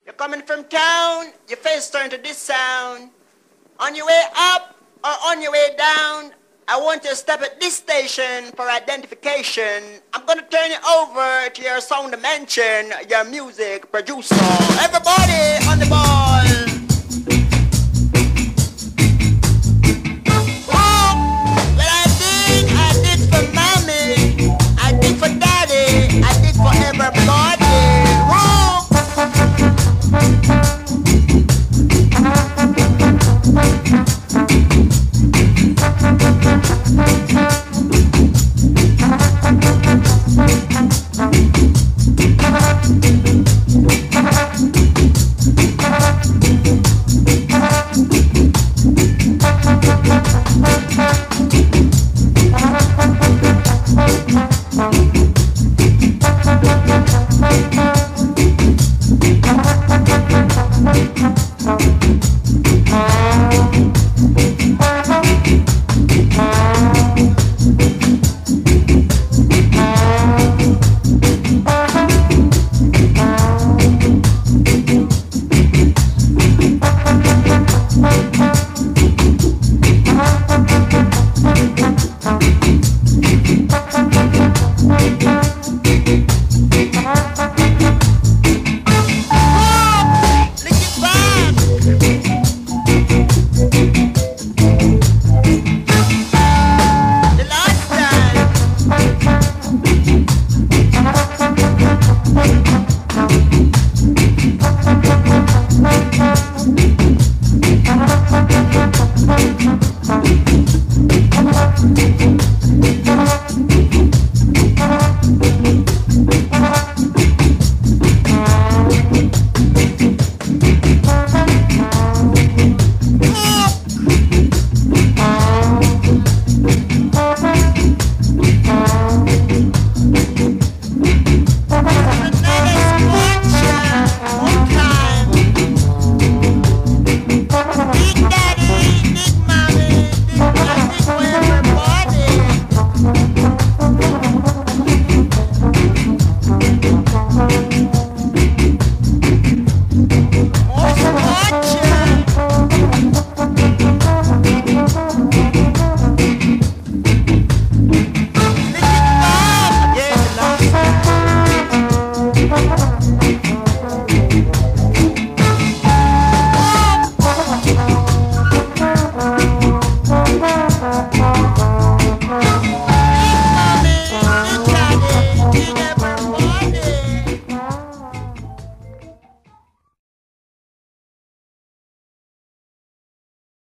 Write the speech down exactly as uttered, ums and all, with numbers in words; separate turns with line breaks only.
You're coming from town, your face turn to this sound. On your way up or on your way down, I want you to step at this station for identification. I'm gonna turn you over to your sound dimension, your music producer. Everybody on the ball. Oh, what I did, I did for mommy, I did for daddy, I did for everybody. Oh.